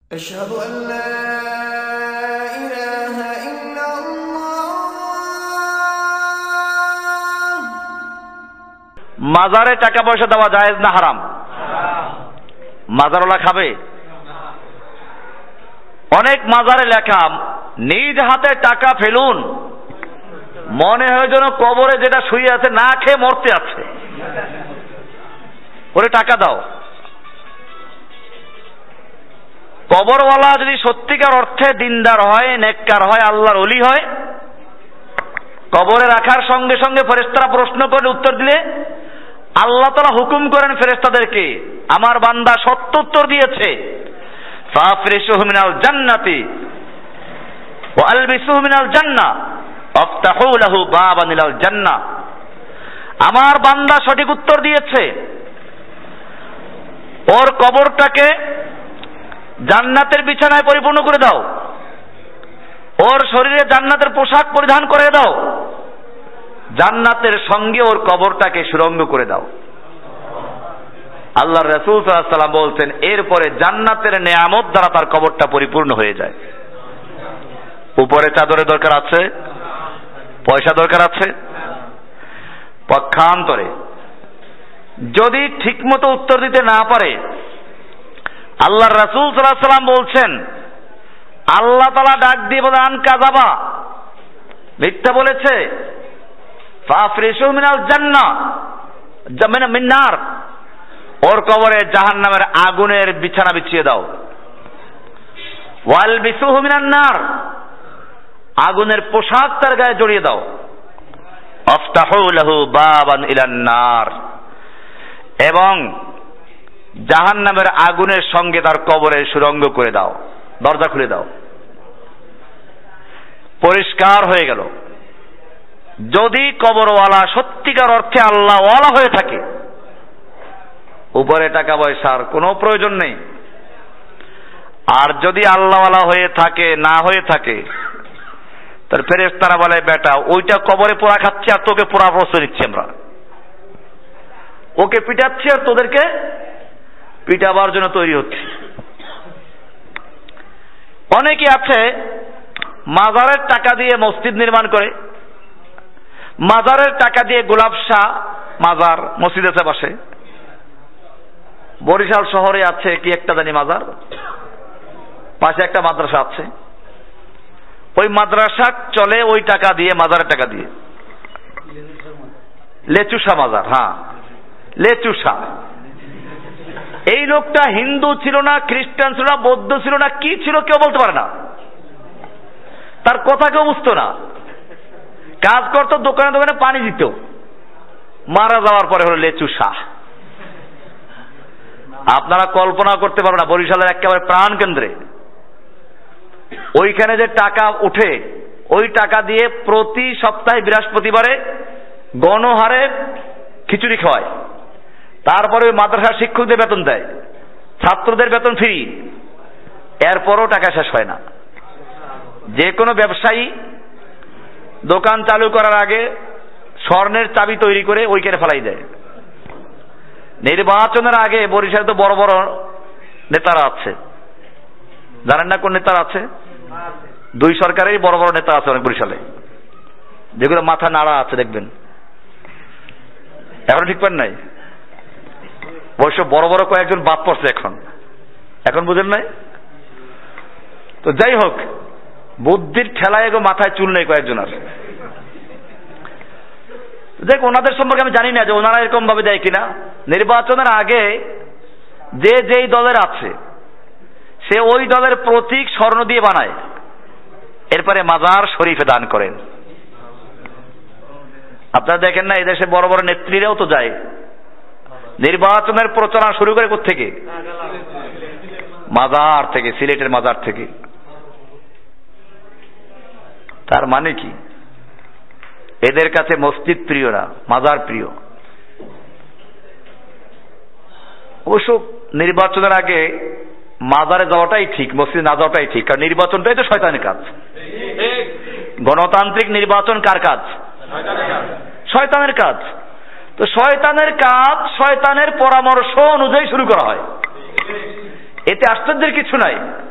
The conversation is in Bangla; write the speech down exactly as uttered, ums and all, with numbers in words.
أشهد أن لا إله إلا الله মাজারে টাকা পয়সা দেওয়া জায়েজ না হারাম? মাজারওয়ালা খাবে? অনেক মাজারে লেখা নিজ হাতে টাকা ফেলুন, মনে হয় যেন কবরে যেটা শুয়ে আছে না খেয়ে মরতে আছে, ওরে টাকা দাও। কবরওয়ালা যদি সত্যিকার অর্থে দিনদার হয়, নেককার হয়, আল্লাহর ওলি হয়, কবরে রাখার সঙ্গে সঙ্গে ফেরেশতারা প্রশ্ন করে উত্তর দিলে আল্লাহ তাআলা হুকুম করেন ফেরেশতাদেরকে, আমার বান্দা সত্য উত্তর দিয়েছে, ফাফরিশুহু মিনাল জান্নাতি ওয়া আলবিসুহু মিনাল জান্নাহ আফতাহু লাহু বাবান ইলাল জান্নাহ, আমার বান্দা সঠিক উত্তর দিয়েছে, ওর কবরটাকে জান্নাতের বিছানায় পরিপূর্ণ করে দাও, ওর শরীরে জান্নাতের পোশাক পরিধান করে দাও, জান্নাতের সঙ্গে ওর কবরটাকে সুরঙ্গ করে দাও। আল্লাহর রাসূল সাল্লাল্লাহু আলাইহি ওয়াসাল্লাম বলছেন, এরপরে জান্নাতের নেয়ামত দ্বারা তার কবরটা পরিপূর্ণ হয়ে যায়। উপরে চাদরের দরকার আছে? পয়সা দরকার আছে? পক্ষান্তরে যদি ঠিকমতো উত্তর দিতে না পারে, আল্লাহর রাসূল সাল্লাল্লাহু আলাইহি ওয়াসাল্লাম বলছেন, আল্লাহ তাআলা ডাক দিয়ে বলে, আন কাযাবা, মিথ্যা বলেছে, ফাফরিশু মিনাল জান্নাহ জামিনা মিন নার, ওর কবরে জাহান্নামের আগুনের বিছানা বিছিয়ে দাও, ওয়ালবিসুহু মিনান নার, আগুনের পোশাক তার গায়ে জড়িয়ে দাও, আফতাহু লাহু বাবান ইলান নার, এবং জাহান্নামের আগুনের সঙ্গে তার কবরের সুরঙ্গ করে দাও, দরজা খুলে দাও। পরিষ্কার হয়ে গেল, যদি কবরওয়ালা সত্যিকার অর্থে আল্লাহওয়ালা হয়ে থাকে, উপরে টাকা পয়সার কোনো প্রয়োজন নেই। আর যদি আল্লাহওয়ালা হয়ে থাকে, না হয়ে থাকে, তার ফেরেশতারা বলে, বেটা ওইটা কবরে পোড়া খাচ্ছে আর তোকে পোড়া প্রশ্রয় দিচ্ছি আমরা, ওকে পিটাচ্ছি আর তোদেরকে পিটাবার জন্য তৈরি হচ্ছে। অনেকে আছে মাজারের টাকা দিয়ে মসজিদ নির্মাণ করে, মাজারের টাকা দিয়ে গোলাপ শাহ মাজার মসজিদ আছে পাশে, বরিশাল শহরে আছে কি একটা জানি মাজার, পাশে একটা মাদ্রাসা আছে, ওই মাদ্রাসা চলে ওই টাকা দিয়ে, মাজারের টাকা দিয়ে। লেচুসা মাজার, হ্যাঁ লেচুসা। এই লোকটা হিন্দু ছিল না, খ্রিস্টান ছিল না, বৌদ্ধ ছিল না, কি ছিল কেউ বলতে পারে না, তার কথা কেউ বুঝতো না, কাজ করতো দোকানে দোকানে পানি দিত, মারা যাওয়ার পরে হলো লেচুসা। আপনারা কল্পনা করতে পারবেন না, বরিশালের একেবারে প্রাণ কেন্দ্রে ওইখানে যে টাকা উঠে, ওই টাকা দিয়ে প্রতি সপ্তাহে বৃহস্পতিবারে গণহারে খিচুড়ি খাওয়ায়, তারপরে ওই মাদ্রাসার শিক্ষকদের বেতন দেয়, ছাত্রদের বেতন ফ্রি, এরপরও টাকা শেষ হয় না। যে কোনো ব্যবসায়ী দোকান চালু করার আগে স্বর্ণের চাবি তৈরি করে ওইখানে ফেলাই দেয়। নির্বাচনের আগে বরিশালে তো বড় বড় নেতারা আছে, জানেন না কোন নেতারা আছে? দুই সরকারেরই বড় বড় নেতা আছে অনেক বরিশালে, যেগুলো মাথা নাড়া আছে দেখবেন, এখন ঠিক পান নাই, অবশ্য বড় বড় কয়েকজন বাদ পড়ছে এখন, এখন বুঝেন নাই তো। যাই হোক, বুদ্ধির ঠেলায় এগো মাথায় চুল নেই কয়েকজন আর। দেখ, ওনাদের সম্পর্কে আমি জানি না যে ওনারা এরকম ভাবে দেয় কিনা। নির্বাচনের আগে যে যেই দলের আছে সে ওই দলের প্রতীক স্বর্ণ দিয়ে বানায়, এরপরে মাজার শরীফে দান করেন। আপনারা দেখেন না, এদেশে বড় বড় নেত্রীরাও তো যায় নির্বাচনের প্রচারণা শুরু করে কোত্থেকে? মাজার থেকে, সিলেটের মাজার থেকে। তার মানে কি? এদের কাছে মসজিদ প্রিয় না, মাজার প্রিয়। অবশ্য নির্বাচনের আগে মাজারে যাওয়াটাই ঠিক, মসজিদে না যাওয়াটাই ঠিক, কারণ নির্বাচনটাই তো শয়তানের কাজ। গণতান্ত্রিক নির্বাচন কার কাজ? শয়তানের কাজ। তো শয়তানের কাজ শয়তানের পরামর্শ অনুযায়ী শুরু করা হয়, এতে আশ্চর্যের কিছু নাই।